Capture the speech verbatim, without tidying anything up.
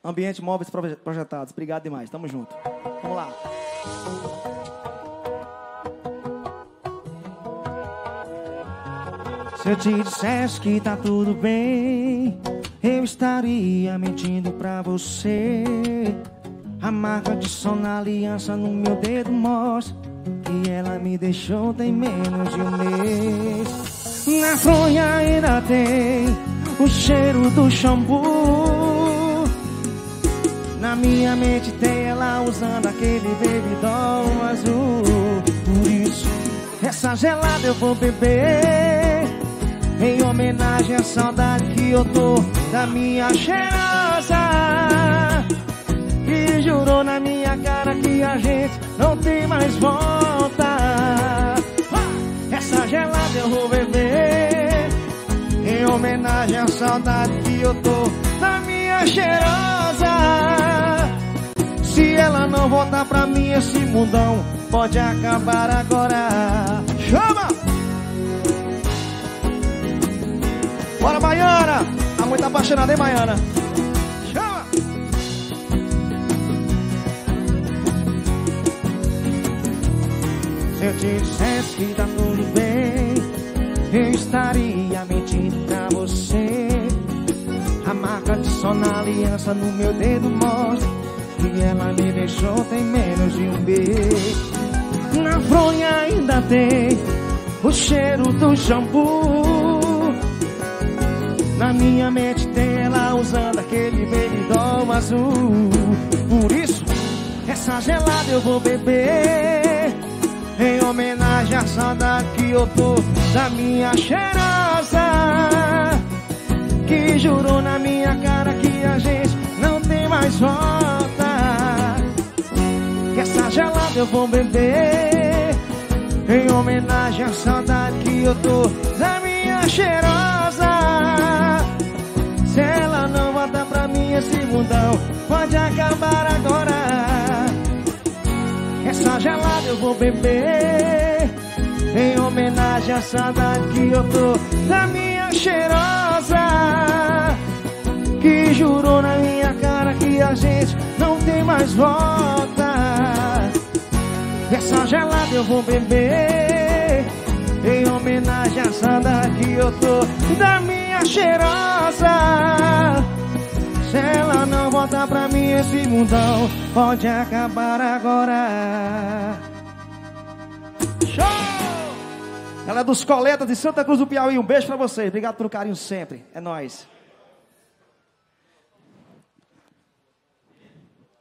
Ambiente Móveis Projetados. Obrigado demais, tamo junto. Vamos lá. Se eu te dissesse que tá tudo bem, eu estaria mentindo pra você. A marca de som na aliança no meu dedo mostra que ela me deixou tem menos de um mês. Na fronha ainda tem o cheiro do shampoo. Na minha mente tem ela usando aquele bebidol azul. Por isso, essa gelada eu vou beber, em homenagem à saudade que eu tô da minha cheirosa, que jurou na minha cara que a gente não tem mais volta. Essa gelada eu vou beber, em homenagem à saudade que eu tô da minha cheirosa. Se ela não voltar pra mim, esse mundão pode acabar agora. Chama! Bora, Baiana! Tá muito apaixonada, hein, Baiana? Chama! Se eu te dissesse que tá tudo bem, eu estaria mentindo pra você. A marca de som na aliança no meu dedo mostra que ela me deixou tem menos de um beijo. Na fronha ainda tem o cheiro do shampoo. Na minha mente tem ela usando aquele bebidol azul. Por isso, essa gelada eu vou beber, em homenagem à saudade que eu tô da minha cheirosa, que jurou na minha cara que a gente não tem mais volta. Essa gelada eu vou beber, em homenagem à saudade que eu tô da minha cheirosa. Se ela não voltar pra mim, esse mundão pode acabar agora. Essa gelada eu vou beber, em homenagem à saudade que eu tô da minha cheirosa, que jurou na minha cara que a gente não tem mais volta. Essa gelada eu vou beber, em homenagem à saudade que eu tô da minha cheirosa. Se ela não voltar pra mim, esse mundão pode acabar agora. Show! Ela é dos Coletas de Santa Cruz do Piauí. Um beijo pra vocês. Obrigado pelo carinho sempre. É nóis.